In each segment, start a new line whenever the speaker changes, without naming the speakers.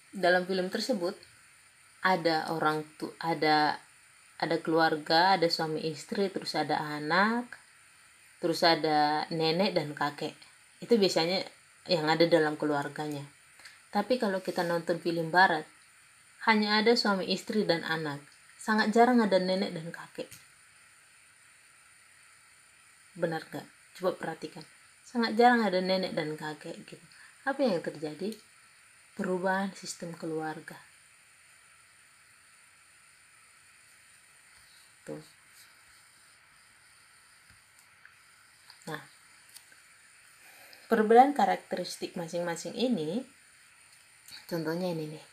dalam film tersebut ada orang tuh, ada keluarga, ada suami istri, terus ada anak, terus ada nenek dan kakek. Itu biasanya yang ada dalam keluarganya. Tapi kalau kita nonton film barat, hanya ada suami istri dan anak. Sangat jarang ada nenek dan kakek. Benar gak? Coba perhatikan. Sangat jarang ada nenek dan kakek gitu. Apa yang terjadi? Perubahan sistem keluarga. Tuh. Nah, perbedaan karakteristik masing-masing ini, contohnya ini nih.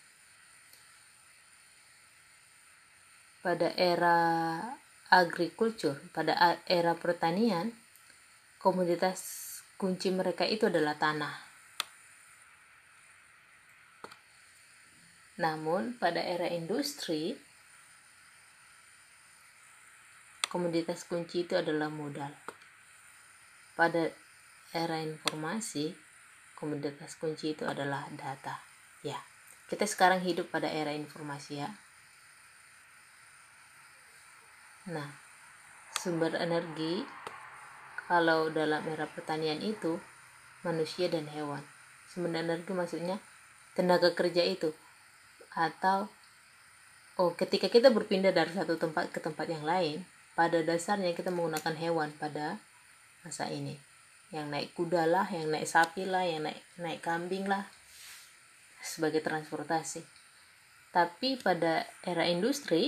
Pada era agrikultur, pada era pertanian, komoditas kunci mereka itu adalah tanah. Namun pada era industri, komoditas kunci itu adalah modal. Pada era informasi, komoditas kunci itu adalah data. Ya, kita sekarang hidup pada era informasi ya. Nah, sumber energi kalau dalam era pertanian itu manusia dan hewan. Sumber energi maksudnya tenaga kerja itu, atau ketika kita berpindah dari satu tempat ke tempat yang lain, pada dasarnya kita menggunakan hewan pada masa ini. Yang naik kuda lah, yang naik sapi lah, yang naik kambing lah sebagai transportasi. Tapi pada era industri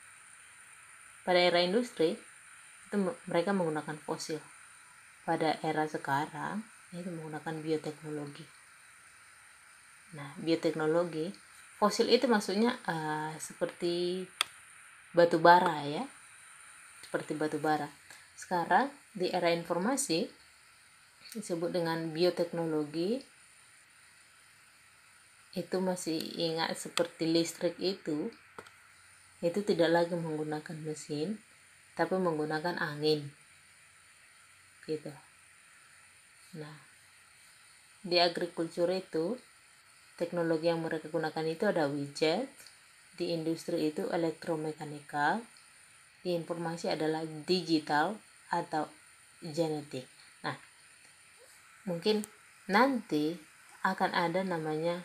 itu mereka menggunakan fosil. Pada era sekarang itu menggunakan bioteknologi. Nah, bioteknologi, fosil itu maksudnya seperti batu bara ya. Seperti batu bara. Sekarang di era informasi disebut dengan bioteknologi. Itu masih ingat seperti listrik itu tidak lagi menggunakan mesin, tapi menggunakan angin gitu. Nah, di agrikultur itu teknologi yang mereka gunakan itu ada widget, di industri itu elektromekanikal, di informasi adalah digital atau genetik. Nah, mungkin nanti akan ada namanya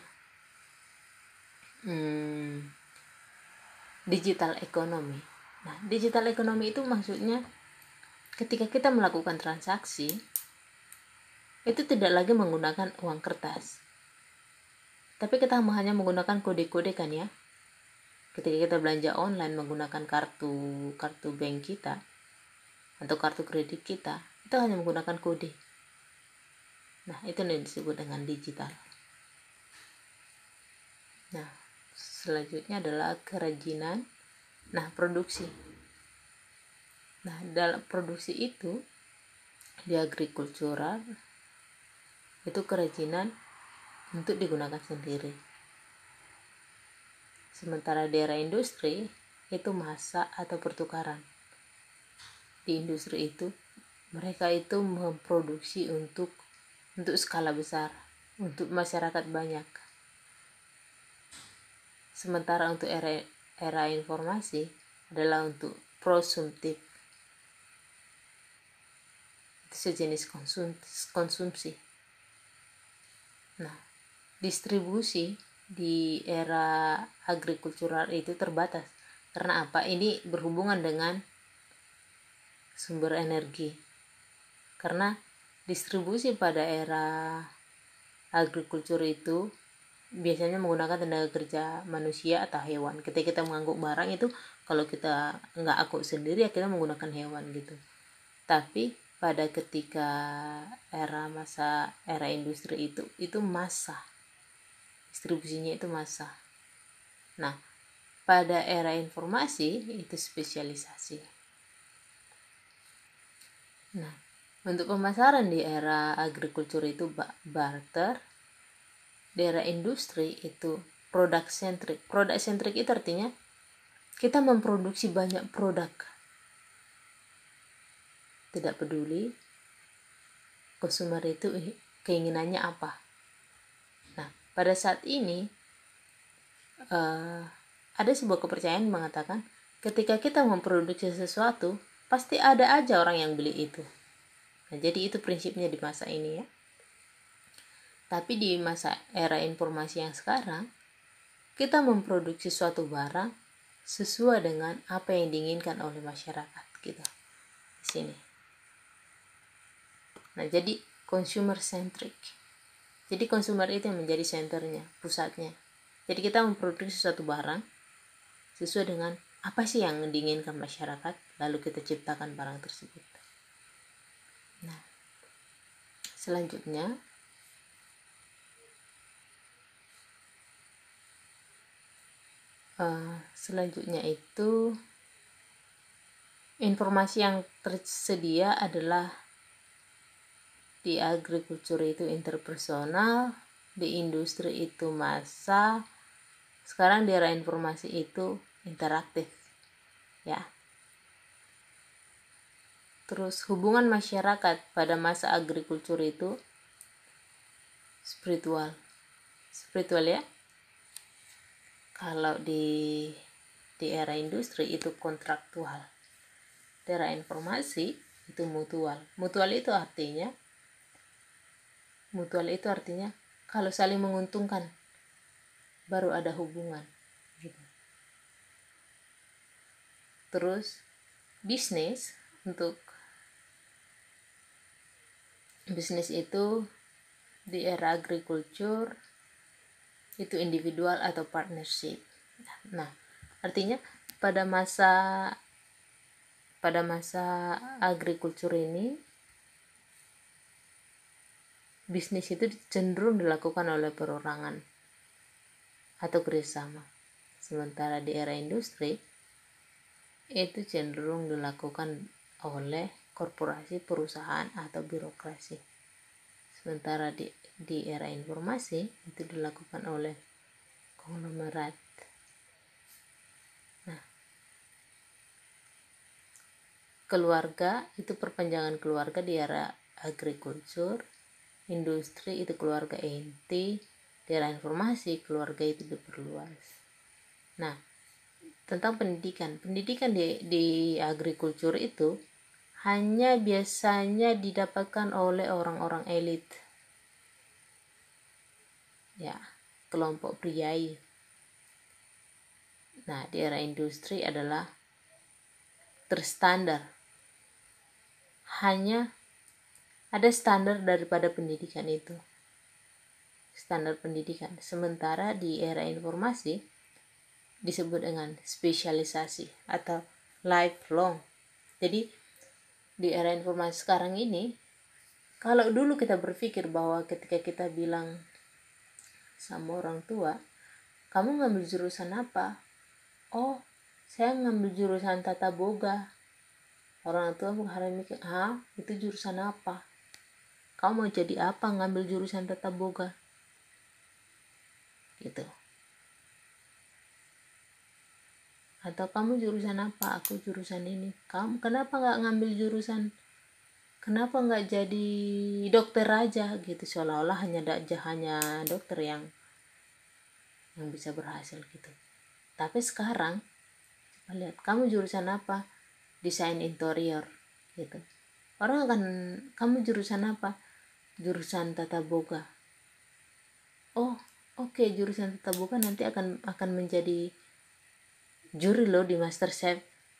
digital ekonomi. Nah, digital ekonomi itu maksudnya ketika kita melakukan transaksi itu tidak lagi menggunakan uang kertas, tapi kita hanya menggunakan kode-kode kan ya. Ketika kita belanja online menggunakan kartu bank kita atau kartu kredit kita, itu hanya menggunakan kode. Nah, itu yang disebut dengan digital. Nah, selanjutnya adalah kerajinan. Nah, produksi. Nah, dalam produksi itu di agrikultural itu kerajinan untuk digunakan sendiri. Sementara di era industri itu massa atau pertukaran. Di industri itu mereka itu memproduksi untuk skala besar, untuk masyarakat banyak. Sementara untuk era informasi adalah untuk konsumtif. Itu sejenis konsumsi. Nah, distribusi di era agrikultural itu terbatas. Karena apa? Ini berhubungan dengan sumber energi. Karena distribusi pada era agrikultur itu biasanya menggunakan tenaga kerja manusia atau hewan. Ketika kita mengangkut barang itu, kalau kita nggak angkut sendiri ya kita menggunakan hewan gitu. Tapi pada ketika era industri itu massa, distribusinya itu massa. Nah, pada era informasi itu spesialisasi. Nah, untuk pemasaran di era agrikultur itu barter. Di era industri itu produk centric. Produk centric itu artinya kita memproduksi banyak produk. Tidak peduli konsumer itu keinginannya apa. Nah, pada saat ini ada sebuah kepercayaan yang mengatakan ketika kita memproduksi sesuatu pasti ada aja orang yang beli itu. Nah, jadi itu prinsipnya di masa ini ya. Tapi di masa era informasi yang sekarang, kita memproduksi suatu barang sesuai dengan apa yang diinginkan oleh masyarakat gitu. Di sini. Nah, jadi consumer centric. Jadi consumer itu yang menjadi senternya, pusatnya. Jadi kita memproduksi suatu barang sesuai dengan apa sih yang diinginkan masyarakat, lalu kita ciptakan barang tersebut. Nah, selanjutnya itu informasi yang tersedia adalah di agrikultur itu interpersonal, di industri itu massa, sekarang di era informasi itu interaktif ya. Terus hubungan masyarakat pada masa agrikultur itu spiritual ya. Kalau di era industri itu kontraktual, di era informasi itu mutual itu artinya kalau saling menguntungkan baru ada hubungan gitu. Terus bisnis itu di era agrikultur itu individual atau partnership. Nah, artinya pada masa agrikultur ini bisnis itu cenderung dilakukan oleh perorangan atau kerjasama. Sementara di era industri itu cenderung dilakukan oleh korporasi, perusahaan atau birokrasi. Sementara di era informasi itu dilakukan oleh konglomerat. Nah, keluarga itu perpanjangan keluarga di era agrikultur, industri itu keluarga inti, di era informasi keluarga itu diperluas. Nah, tentang pendidikan di agrikultur itu hanya biasanya didapatkan oleh orang-orang elit ya, kelompok priai. Nah, di era industri adalah terstandar, hanya ada standar daripada pendidikan itu, standar pendidikan. Sementara di era informasi disebut dengan spesialisasi atau lifelong. Jadi di era informasi sekarang ini, kalau dulu kita berpikir bahwa ketika kita bilang sama orang tua, kamu ngambil jurusan apa? Oh, saya ngambil jurusan tata boga. Orang tua harus mikir, itu jurusan apa? Kamu mau jadi apa ngambil jurusan tata boga? Gitu. Atau kamu jurusan apa? Aku jurusan ini. Kamu kenapa nggak ngambil jurusan? Kenapa nggak jadi dokter aja? Gitu, seolah-olah hanya dokter yang bisa berhasil gitu. Tapi sekarang coba lihat, kamu jurusan apa? Desain interior gitu. Orang akan, kamu jurusan apa? Jurusan tata boga. Oh, oke, jurusan tata boga nanti akan menjadi juri loh di MasterChef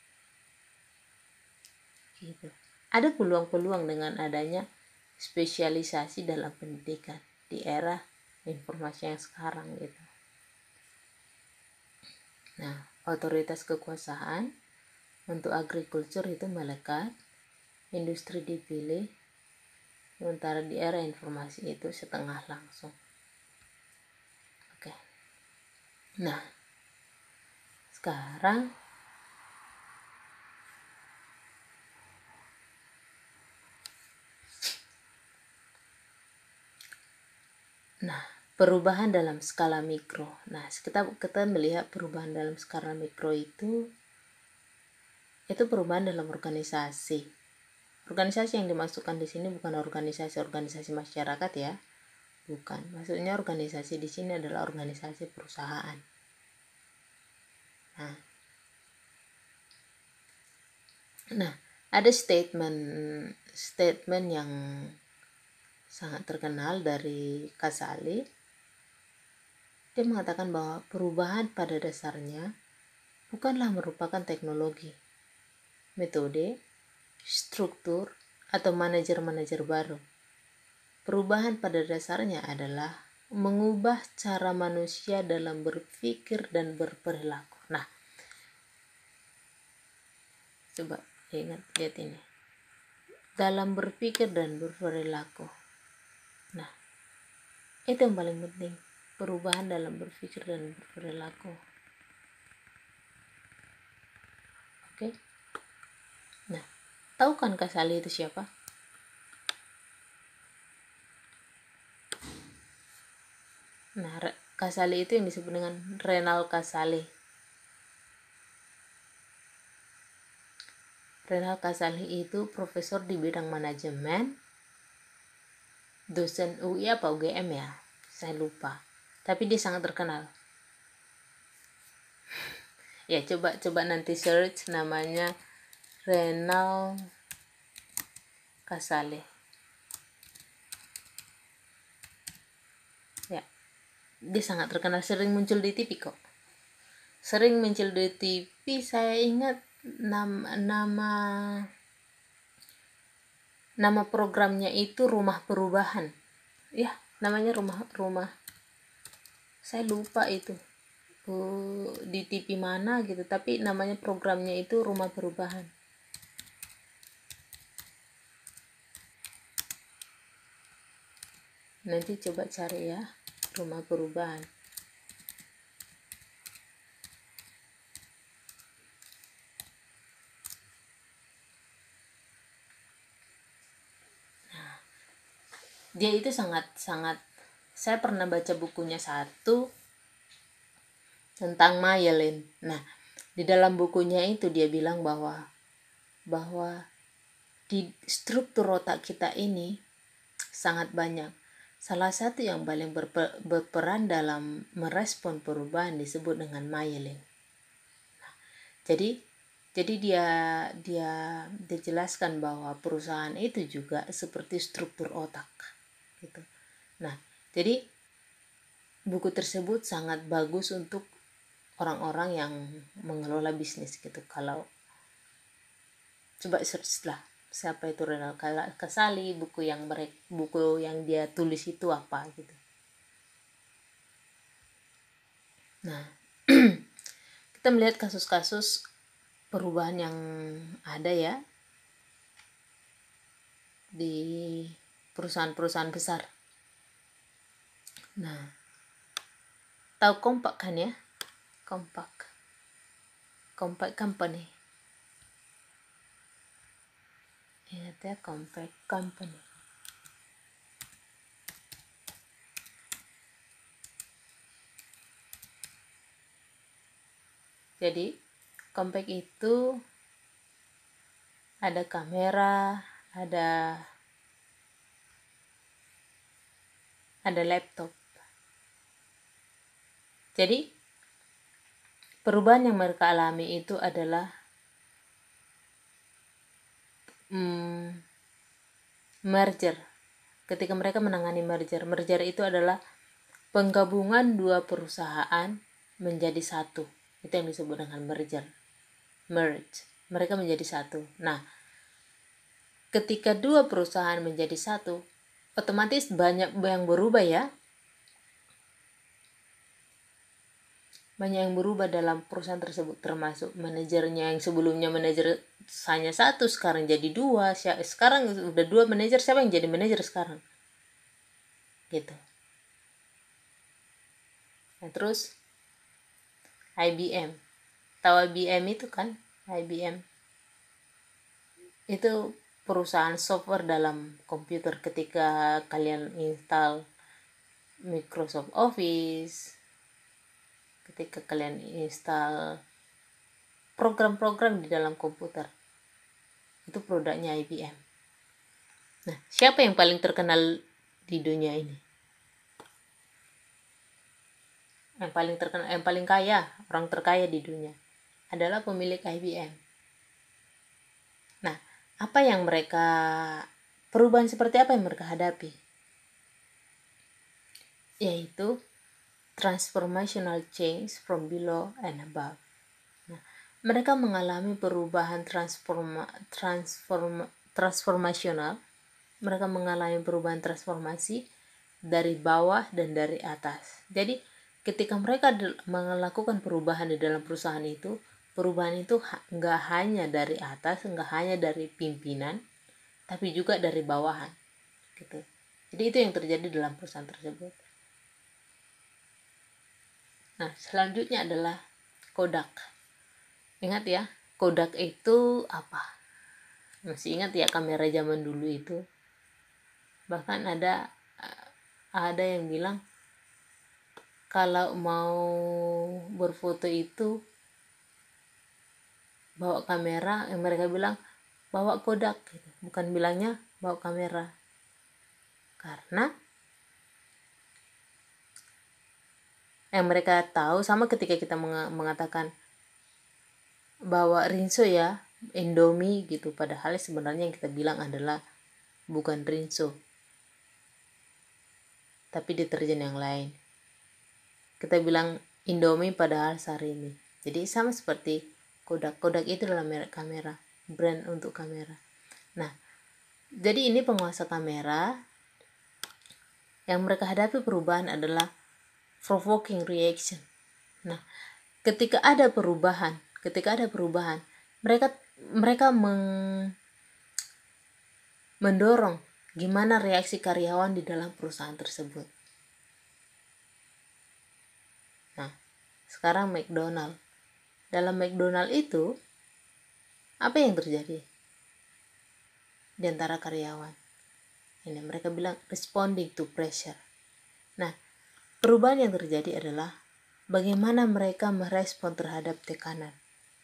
gitu. Ada peluang-peluang dengan adanya spesialisasi dalam pendidikan di era informasi yang sekarang gitu. Nah, otoritas kekuasaan untuk agrikultur itu melekat, industri dipilih, sementara di era informasi itu setengah langsung. Oke. Nah, sekarang perubahan dalam skala mikro. Nah, kita melihat perubahan dalam skala mikro itu perubahan dalam organisasi. Organisasi yang dimasukkan di sini bukan organisasi masyarakat ya. Bukan. Maksudnya organisasi di sini adalah organisasi perusahaan. Nah, ada statement yang sangat terkenal dari Casale. Dia mengatakan bahwa perubahan pada dasarnya bukanlah merupakan teknologi, metode, struktur, atau manajer-manajer baru. Perubahan pada dasarnya adalah mengubah cara manusia dalam berpikir dan berperilaku. Nah, coba lihat ini. Dalam berpikir dan berperilaku. Nah, itu yang paling penting. Perubahan dalam berpikir dan berperilaku. Oke. Nah, tahu kan Casale itu siapa? Nah, Casale itu yang disebut dengan Renal Casale. Renal Casale itu profesor di bidang manajemen, dosen UI apa UGM ya, saya lupa. Tapi dia sangat terkenal. Ya, coba nanti search namanya Renal Casale. Ya, dia sangat terkenal, sering muncul di TV kok. Sering muncul di TV, saya ingat nama programnya itu Rumah Perubahan. Ya, namanya rumah. Saya lupa itu. Di TV mana gitu, tapi namanya programnya itu Rumah Perubahan. Nanti coba cari ya, Rumah Perubahan. Nah, dia itu sangat saya pernah baca bukunya satu tentang myelin. Nah, di dalam bukunya itu dia bilang bahwa di struktur otak kita ini sangat banyak. Salah satu yang paling berperan dalam merespon perubahan disebut dengan myelin. Nah, jadi dia jelaskan bahwa perusahaan itu juga seperti struktur otak gitu. Nah, jadi buku tersebut sangat bagus untuk orang-orang yang mengelola bisnis gitu. Kalau coba search lah siapa itu Renal Casale, buku yang dia tulis itu apa gitu. Nah, kita melihat kasus-kasus perubahan yang ada ya di perusahaan-perusahaan besar. Nah, tahu Compaq kan ya? Compaq Company. Ingat ya, Compaq Company. Jadi Compaq itu ada kamera, ada laptop. Jadi perubahan yang mereka alami itu adalah merger. Ketika mereka menangani merger itu adalah penggabungan dua perusahaan menjadi satu. Itu yang disebut dengan merge. Mereka menjadi satu. Nah, ketika dua perusahaan menjadi satu, otomatis banyak yang berubah ya. Banyak yang berubah dalam perusahaan tersebut, termasuk manajernya. Yang sebelumnya manajer hanya satu, sekarang jadi dua. Sekarang udah dua manajer, siapa yang jadi manajer sekarang gitu. Nah, terus IBM, tahu IBM itu kan? IBM itu perusahaan software dalam komputer. Ketika kalian install Microsoft Office, ketika kalian install program-program di dalam komputer, itu produknya IBM. Nah, siapa yang paling terkenal di dunia ini? Yang paling terkenal, yang paling kaya, orang terkaya di dunia. adalah pemilik IBM. Nah, apa yang mereka, perubahan seperti apa yang mereka hadapi? Yaitu transformational change from below and above. Nah, mereka mengalami perubahan transformasional. Mereka mengalami perubahan transformasi dari bawah dan dari atas. Jadi ketika mereka melakukan perubahan di dalam perusahaan itu, perubahan itu nggak hanya dari atas, nggak hanya dari pimpinan, tapi juga dari bawahan, gitu. Jadi itu yang terjadi dalam perusahaan tersebut. Nah, selanjutnya adalah Kodak. Ingat ya, Kodak itu apa? Masih ingat ya kamera zaman dulu itu? Bahkan ada yang bilang kalau mau berfoto itu bawa kamera, yang mereka bilang bawa Kodak gitu. Bukan bilangnya bawa kamera. Karena yang mereka tahu sama ketika kita mengatakan bawa Rinso ya, Indomie gitu, padahal sebenarnya yang kita bilang adalah bukan Rinso, tapi deterjen yang lain. Kita bilang Indomie padahal Sarimi. Jadi sama seperti Kodak. Kodak itu adalah merek kamera, brand untuk kamera. Nah, jadi ini penguasa kamera yang mereka hadapi perubahan adalah provoking reaction. Nah, ketika ada perubahan, mereka mendorong gimana reaksi karyawan di dalam perusahaan tersebut. Nah, sekarang McDonald. Dalam McDonald itu, apa yang terjadi di antara karyawan? Ini mereka bilang responding to pressure. Nah, perubahan yang terjadi adalah bagaimana mereka merespon terhadap tekanan.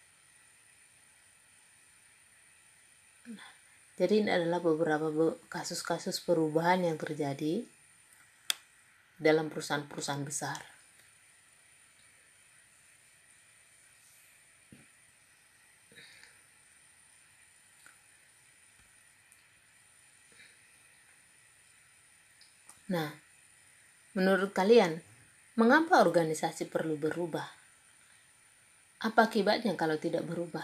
Nah, jadi ini adalah beberapa kasus-kasus perubahan yang terjadi dalam perusahaan-perusahaan besar. Nah, menurut kalian, mengapa organisasi perlu berubah? Apa akibatnya kalau tidak berubah?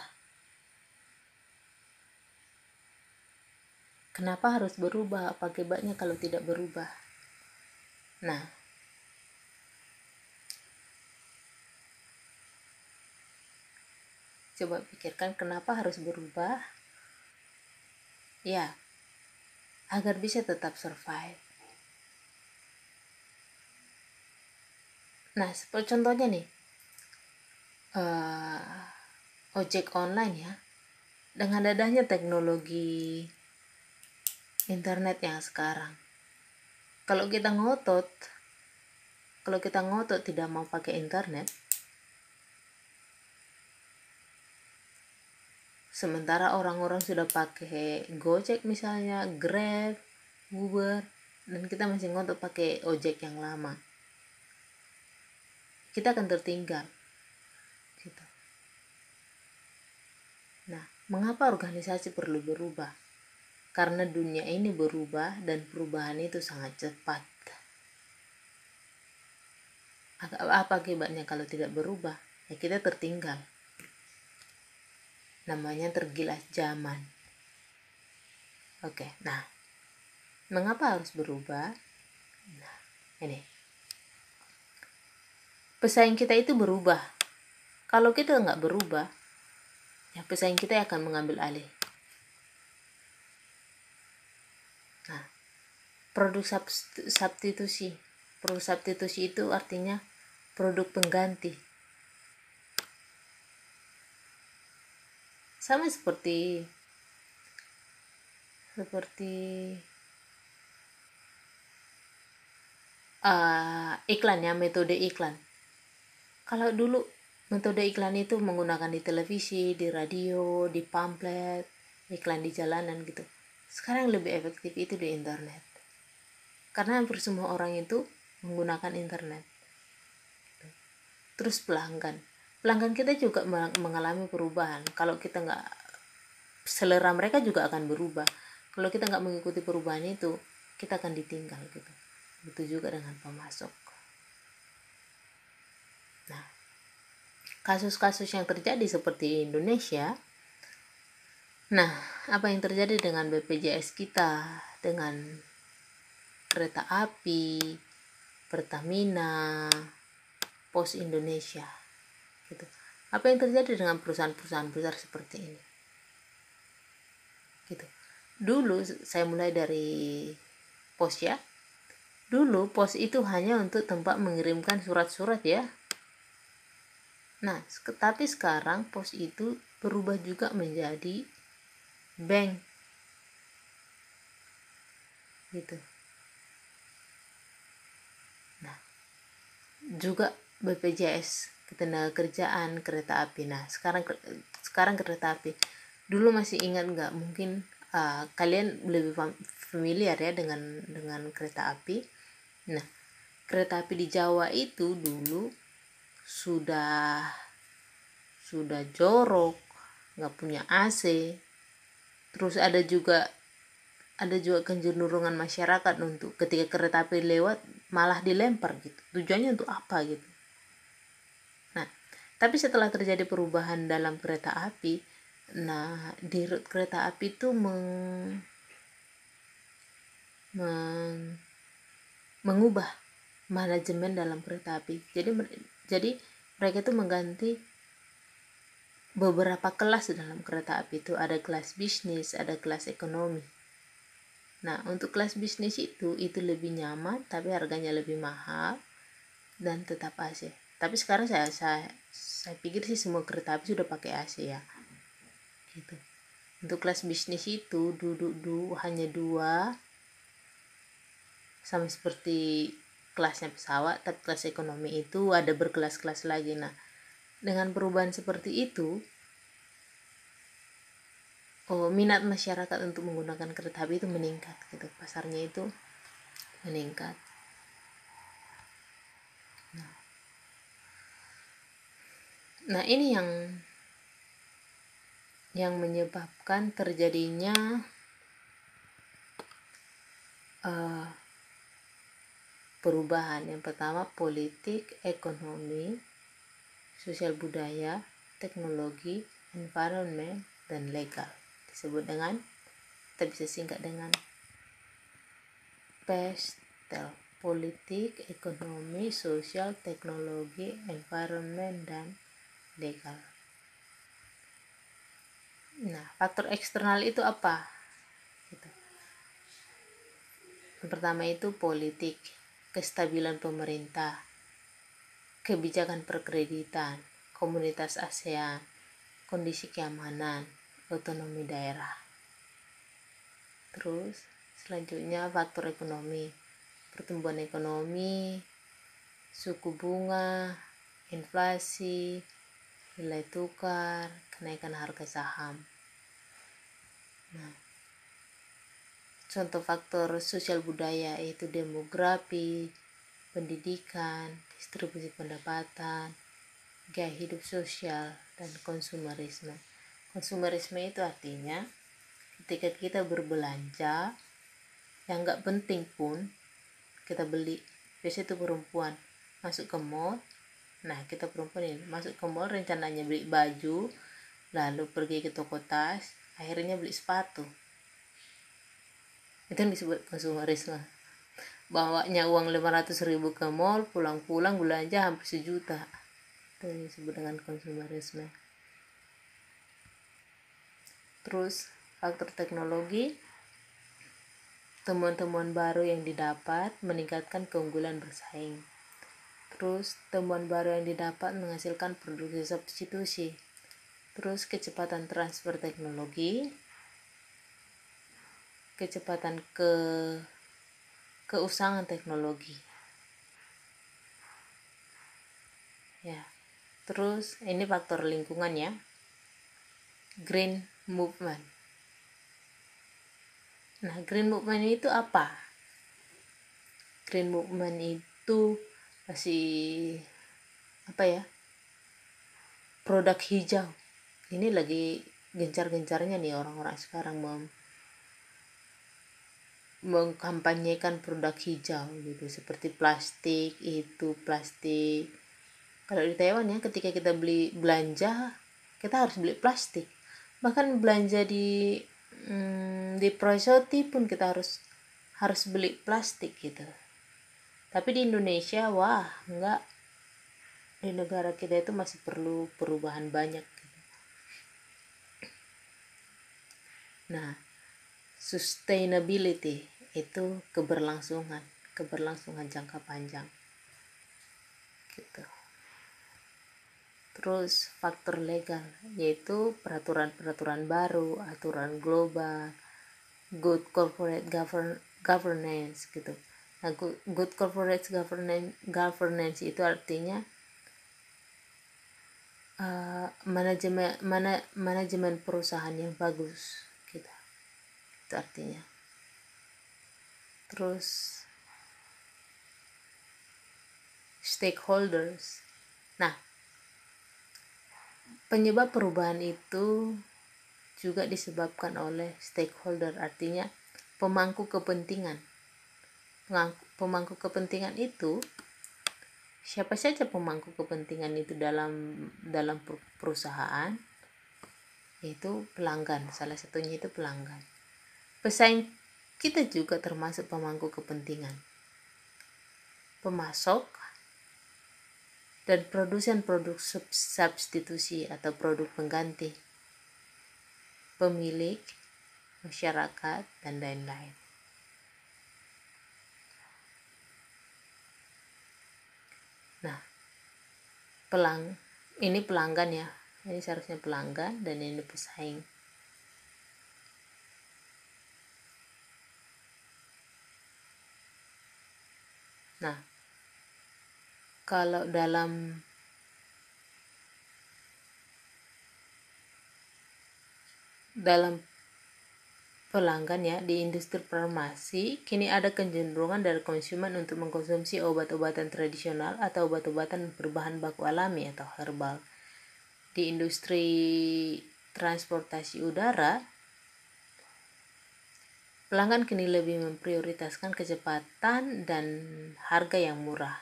Kenapa harus berubah? Apa akibatnya kalau tidak berubah? Nah, coba pikirkan kenapa harus berubah? Ya, agar bisa tetap survive. Nah, seperti contohnya nih, ojek online ya, dengan adanya teknologi internet yang sekarang, kalau kita ngotot tidak mau pakai internet, sementara orang-orang sudah pakai Gojek misalnya, Grab, Uber, dan kita masih ngotot pakai ojek yang lama, kita akan tertinggal gitu. Nah, mengapa organisasi perlu berubah? Karena dunia ini berubah dan perubahan itu sangat cepat. Apa akibatnya kalau tidak berubah? Ya kita tertinggal. Namanya tergilas zaman. Oke, nah, mengapa harus berubah? Nah, ini. Pesaing kita itu berubah. Kalau kita nggak berubah, ya pesaing kita akan mengambil alih. Nah, produk substitusi. Produk substitusi itu artinya produk pengganti. Sama seperti iklan ya, metode iklan. Kalau dulu metode iklan itu menggunakan di televisi, di radio, di pamflet, iklan di jalanan gitu. Sekarang lebih efektif itu di internet. Karena hampir semua orang itu menggunakan internet. Terus pelanggan. pelanggan kita juga mengalami perubahan. Kalau kita nggak, selera mereka juga akan berubah. Kalau kita nggak mengikuti perubahan itu, kita akan ditinggal gitu. Begitu juga dengan pemasok. Nah, kasus-kasus yang terjadi seperti Indonesia, nah, apa yang terjadi dengan BPJS kita, dengan kereta api, Pertamina, Pos Indonesia, gitu. Apa yang terjadi dengan perusahaan-perusahaan besar seperti ini? Gitu. Dulu saya mulai dari Pos ya. Dulu Pos itu hanya untuk tempat mengirimkan surat-surat ya. Nah, tapi sekarang Pos itu berubah juga menjadi bank. Gitu. Nah, juga BPJS Ketenagakerjaan, kereta api. Nah, sekarang kereta api. Dulu masih ingat nggak? Mungkin kalian lebih familiar ya dengan kereta api. Nah, kereta api di Jawa itu dulu sudah jorok, nggak punya AC. Terus ada juga kecenderungan masyarakat untuk ketika kereta api lewat malah dilempar gitu. Tujuannya untuk apa gitu? Nah, tapi setelah terjadi perubahan dalam kereta api, nah di rute kereta api itu mengubah manajemen dalam kereta api. Jadi mereka itu mengganti beberapa kelas dalam kereta api. Itu ada kelas bisnis, ada kelas ekonomi. Nah, untuk kelas bisnis itu lebih nyaman tapi harganya lebih mahal dan tetap AC. Tapi sekarang saya pikir sih semua kereta api sudah pakai AC ya. Gitu. Untuk kelas bisnis itu duduk hanya 2, sama seperti kelasnya pesawat, tapi kelas ekonomi itu ada berkelas-kelas lagi. Nah, dengan perubahan seperti itu, minat masyarakat untuk menggunakan kereta api itu meningkat gitu. Pasarnya itu meningkat. Nah, ini yang menyebabkan terjadinya perubahan. Yang pertama politik, ekonomi, sosial budaya, teknologi, environment, dan legal. Disebut dengan, kita bisa singkat dengan PESTEL: politik, ekonomi, sosial, teknologi, environment, dan legal. Nah, faktor eksternal itu apa? Gitu. Yang pertama itu politik, kestabilan pemerintah, kebijakan perkreditan, komunitas ASEAN, kondisi keamanan, otonomi daerah. Terus selanjutnya faktor ekonomi, pertumbuhan ekonomi, suku bunga, inflasi, nilai tukar, kenaikan harga saham. Nah, contoh faktor sosial budaya yaitu demografi, pendidikan, distribusi pendapatan, gaya hidup sosial, dan konsumerisme. Konsumerisme itu artinya ketika kita berbelanja yang nggak penting pun kita beli. Biasanya itu perempuan masuk ke mall. Nah, kita perempuan ini masuk ke mall rencananya beli baju, lalu pergi ke toko tas, akhirnya beli sepatu. Itu yang disebut konsumerisme. Bawanya uang 500.000 ke mall, pulang-pulang belanja hampir 1 juta. Itu yang disebut dengan konsumerisme. Terus faktor teknologi, temuan-temuan baru yang didapat meningkatkan keunggulan bersaing. Terus temuan baru yang didapat menghasilkan produksi substitusi. Terus kecepatan transfer teknologi, kecepatan keusangan teknologi. Ya. Terus ini faktor lingkungan ya. Green movement. Nah, green movement itu apa? Green movement itu masih apa ya? produk hijau. Ini lagi gencar-gencarnya nih orang-orang sekarang mengkampanyekan produk hijau gitu, seperti plastik. Kalau di Taiwan ya, ketika kita belanja, kita harus beli plastik. Bahkan belanja di Proshoti pun kita harus beli plastik gitu. Tapi di Indonesia, wah, enggak. Di negara kita itu masih perlu perubahan banyak gitu. Nah, sustainability itu keberlangsungan jangka panjang gitu. Terus faktor legal, yaitu peraturan-peraturan baru, aturan global, good corporate governance gitu. Nah, good corporate governance itu artinya manajemen perusahaan yang bagus gitu. Itu artinya. Terus stakeholders. Nah, penyebab perubahan itu juga disebabkan oleh stakeholder, artinya pemangku kepentingan. Pemangku kepentingan itu siapa saja pemangku kepentingan itu dalam perusahaan, yaitu pelanggan. Salah satunya itu pelanggan. Pesaing kita juga termasuk pemangku kepentingan. Pemasok dan produsen produk substitusi atau produk pengganti, pemilik, masyarakat, dan lain-lain. Nah, ini pelanggan ya, ini seharusnya pelanggan, dan ini pesaing. Nah, kalau dalam pelanggan ya, di industri farmasi kini ada kecenderungan dari konsumen untuk mengkonsumsi obat-obatan tradisional atau obat-obatan berbahan baku alami atau herbal. Di industri transportasi udara, pelanggan kini lebih memprioritaskan kecepatan dan harga yang murah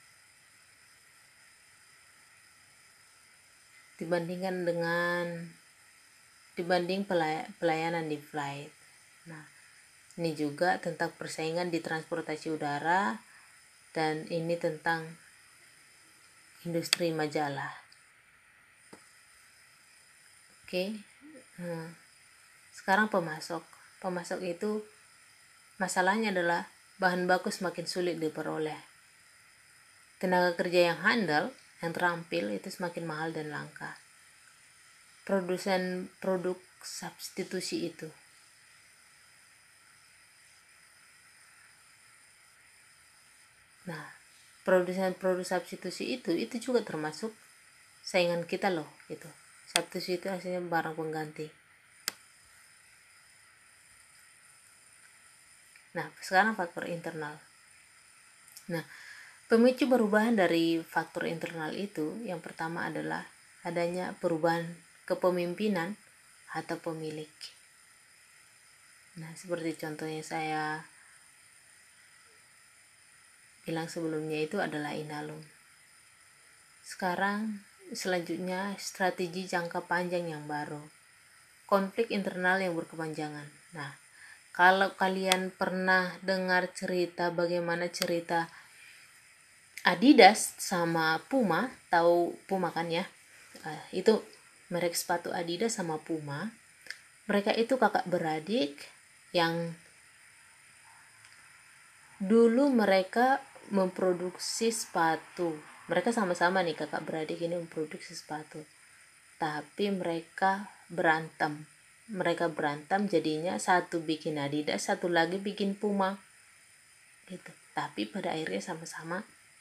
dibanding pelayanan di flight. Nah, ini juga tentang persaingan di transportasi udara, dan ini tentang industri majalah. Oke. Sekarang pemasok itu masalahnya adalah bahan baku semakin sulit diperoleh. Tenaga kerja yang handal, yang terampil itu semakin mahal dan langka. Produsen produk substitusi itu. Nah, produsen produk substitusi itu juga termasuk saingan kita loh gitu. Substitusi itu hasilnya barang pengganti. Nah, sekarang faktor internal. Nah, pemicu perubahan dari faktor internal itu, yang pertama adalah adanya perubahan kepemimpinan atau pemilik. Nah, seperti contohnya saya bilang sebelumnya itu adalah Inalum. Selanjutnya strategi jangka panjang yang baru. Konflik internal yang berkepanjangan. Nah, kalau kalian pernah dengar bagaimana cerita Adidas sama Puma, tahu Puma kan ya? Itu merek sepatu Adidas sama Puma. Mereka itu kakak beradik yang dulu mereka memproduksi sepatu. Mereka sama-sama nih, kakak beradik ini memproduksi sepatu. Tapi mereka berantem jadinya satu bikin Adidas, satu lagi bikin Puma gitu. Tapi pada akhirnya sama-sama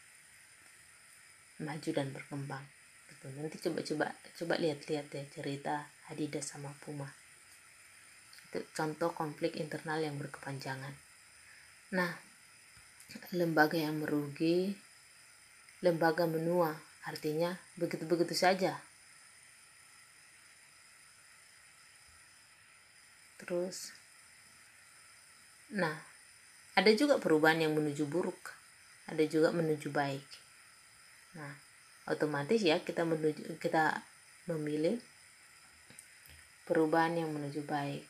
maju dan berkembang gitu. Nanti coba lihat-lihat ya cerita Adidas sama Puma. Itu contoh konflik internal yang berkepanjangan. Nah, lembaga yang merugi, lembaga menua, artinya begitu-begitu saja. Terus, nah, ada juga perubahan yang menuju buruk, ada juga menuju baik. Nah, otomatis ya kita memilih perubahan yang menuju baik.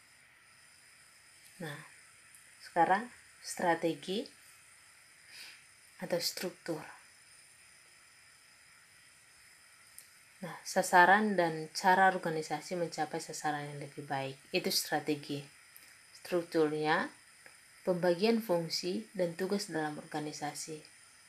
Nah, sekarang strategi atau struktur. Nah, sasaran dan cara organisasi mencapai sasaran yang lebih baik itu strategi. Strukturnya pembagian fungsi dan tugas dalam organisasi.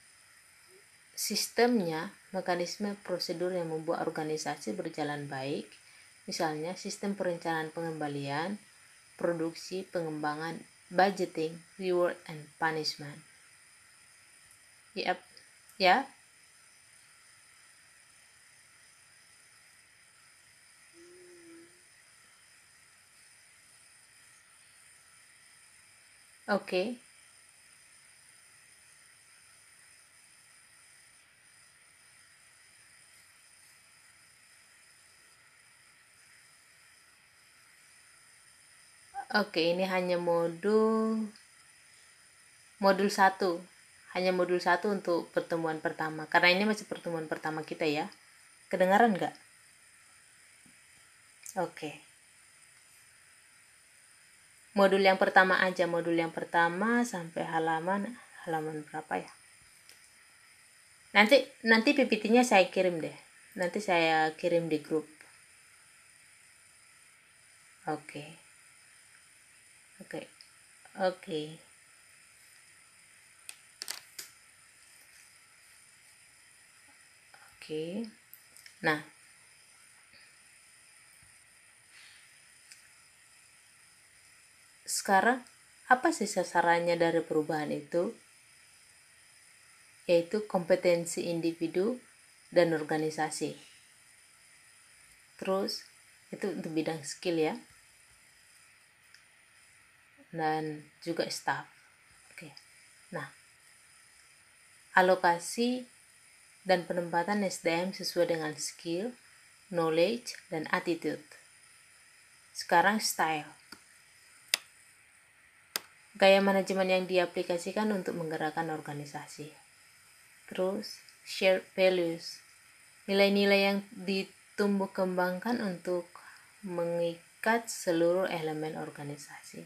Sistemnya mekanisme prosedur yang membuat organisasi berjalan baik, misalnya sistem perencanaan pengembalian, produksi, pengembangan, budgeting, reward and punishment. Yap, ya. Oke. Oke, ini hanya modul 1. Hanya modul 1 untuk pertemuan pertama. Karena ini masih pertemuan pertama kita ya. Kedengaran nggak? Oke. Modul yang pertama aja, modul yang pertama sampai halaman berapa ya? Nanti PPT-nya saya kirim deh. Nanti saya kirim di grup. Oke. Nah, sekarang apa sih sasarannya dari perubahan itu? Yaitu kompetensi individu dan organisasi. Terus itu untuk bidang skill ya, dan juga staff. Oke. Nah, alokasi dan penempatan SDM sesuai dengan skill, knowledge, dan attitude. Sekarang style. Gaya manajemen yang diaplikasikan untuk menggerakkan organisasi. Terus shared values. Nilai-nilai yang ditumbuh kembangkan untuk mengikat seluruh elemen organisasi.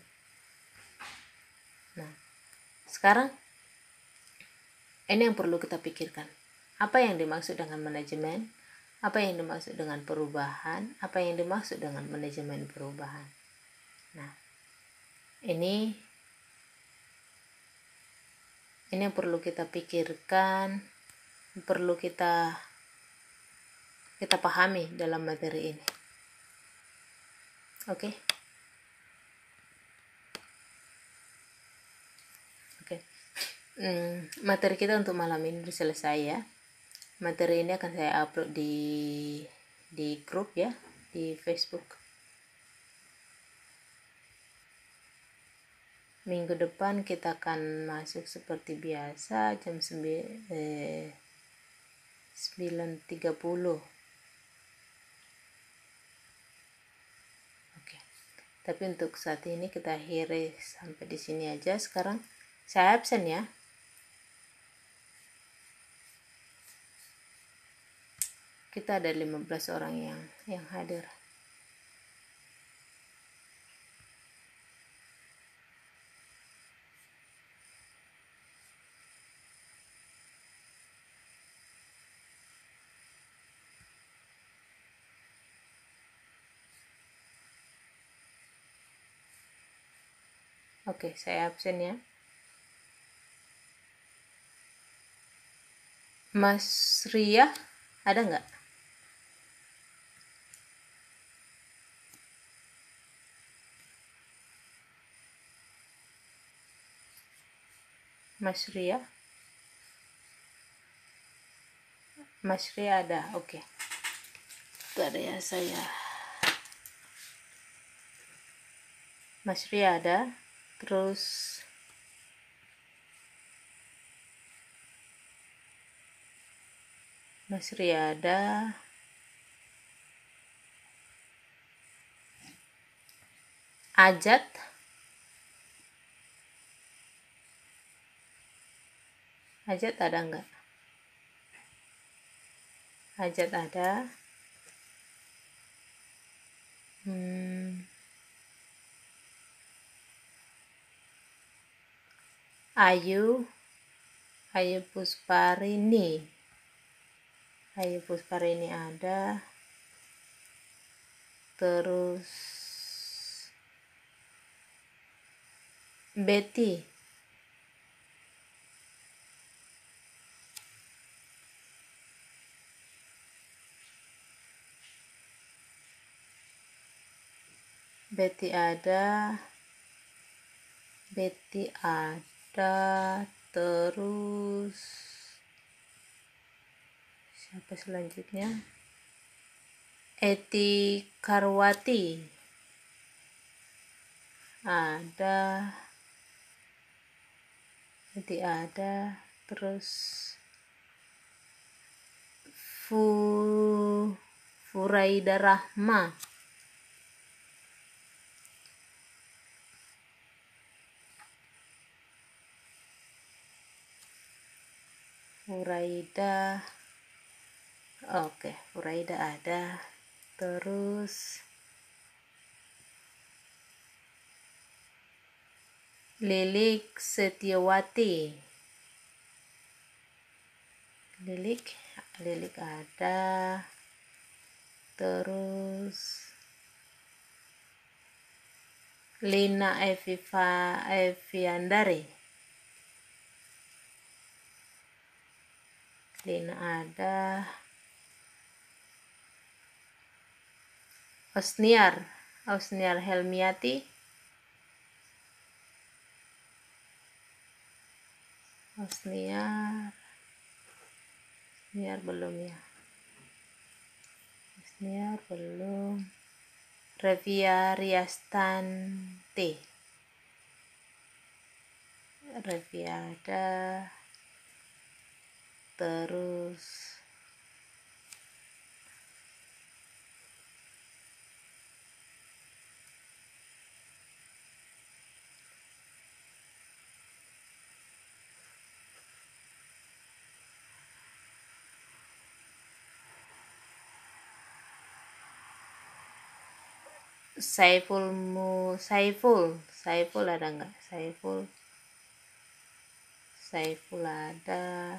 Nah, sekarang ini yang perlu kita pikirkan. Apa yang dimaksud dengan manajemen? Apa yang dimaksud dengan perubahan? Apa yang dimaksud dengan manajemen perubahan? Nah, ini yang perlu kita pikirkan, perlu kita pahami dalam materi ini. Oke. Materi kita untuk malam ini sudah selesai ya. Materi ini akan saya upload di grup ya, di Facebook. Minggu depan kita akan masuk seperti biasa jam 9.30. Oke. Tapi untuk saat ini kita akhiri sampai di sini aja. Sekarang saya absen ya. Kita ada 15 orang yang hadir. Oke, saya absen ya. Mas Ria, ada nggak? Mas Ria? Mas Ria ada, oke. Bentar ya saya. Mas Ria ada, terus Mas Ria ada, Ajat, Ajat ada enggak? Ajat ada. Ayu, Ayu Pusparini. Ayu Pusparini ada. Terus Betty. Betty ada. Betty ada. Terus siapa selanjutnya? Eti Karwati ada. Eti ada. Terus Furaida Rahma. Furaida. Oke, Furaida ada. Terus Lilik Setiawati. Lilik ada. Terus Lina Eviandari. Lina ada. Osniar Helmiati. Osniar belum ya. Osniar belum. Revia Riastanti. Revia ada. Terus Saiful ada enggak? Saiful ada.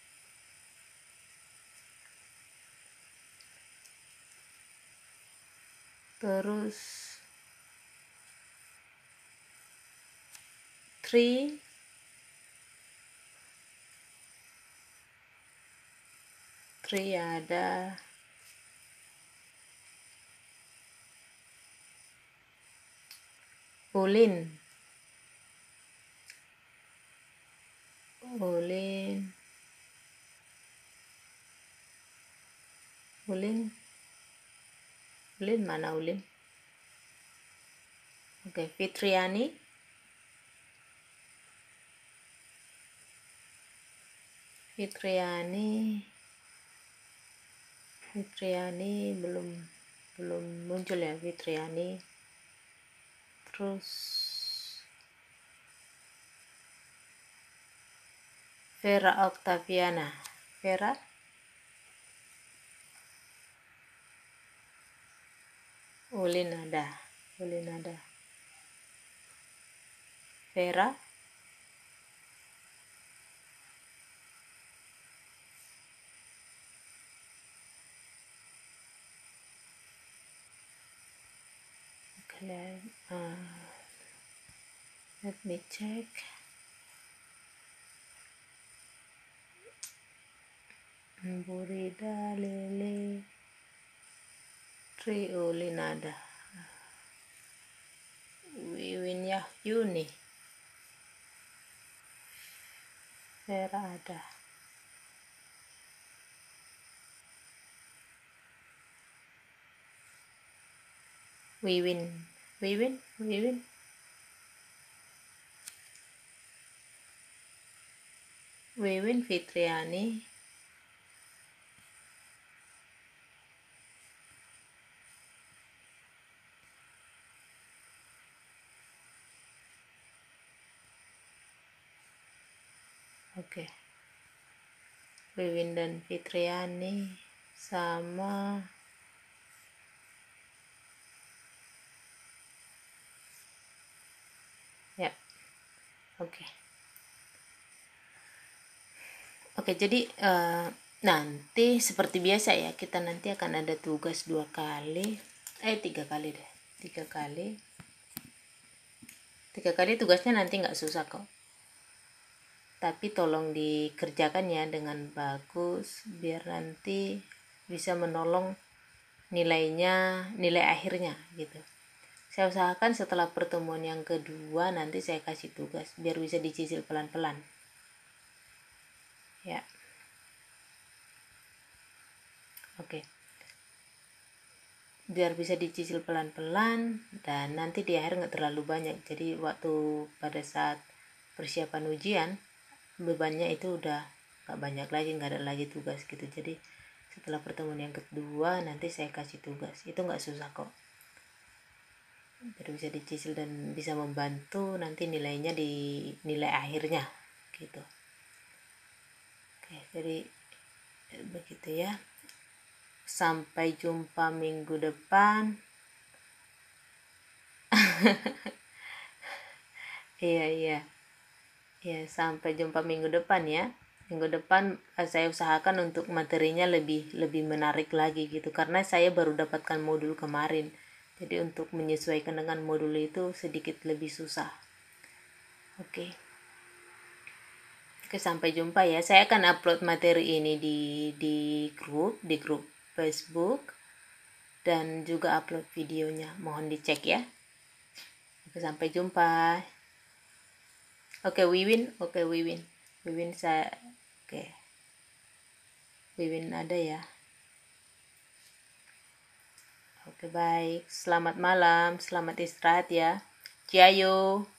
Terus Tri ada. Ulin mana Ulin? Oke, Fitriani belum muncul ya Fitriani. Terus Vera Octaviana. Ulin ada. Vera let me check. Burida, Lele, Tri, Ulin ada. Wiwin Yahyuni. Vera ada. Wiwin Fitriani. Oke. Wiwin dan Fitriani sama ya. Oke. Oke, jadi nanti seperti biasa ya, kita nanti akan ada tugas 2 kali, 3 kali deh, 3 kali. 3 kali tugasnya nanti nggak susah kok. Tapi tolong dikerjakan ya dengan bagus, biar nanti bisa menolong nilainya, nilai akhirnya gitu. Saya usahakan setelah pertemuan yang kedua nanti saya kasih tugas, biar bisa dicicil pelan-pelan. Ya. Oke. Biar bisa dicicil pelan-pelan dan nanti di akhir nggak terlalu banyak. Jadi waktu pada saat persiapan ujian bebannya itu udah nggak banyak lagi, nggak ada lagi tugas gitu. Jadi setelah pertemuan yang kedua nanti saya kasih tugas, itu nggak susah kok, biar bisa dicicil dan bisa membantu nanti nilainya di nilai akhirnya gitu. Oke, jadi begitu ya. Sampai jumpa minggu depan. Iya, ya, sampai jumpa minggu depan ya. Minggu depan saya usahakan untuk materinya lebih menarik lagi gitu, karena saya baru dapatkan modul kemarin, jadi untuk menyesuaikan dengan modul itu sedikit lebih susah. Oke, sampai jumpa ya. Saya akan upload materi ini di grup Facebook dan juga upload videonya, mohon dicek ya. Oke, sampai jumpa. Oke, Wiwin saya. Oke, Wiwin ada ya. Oke, baik, selamat malam, selamat istirahat ya. Ciao.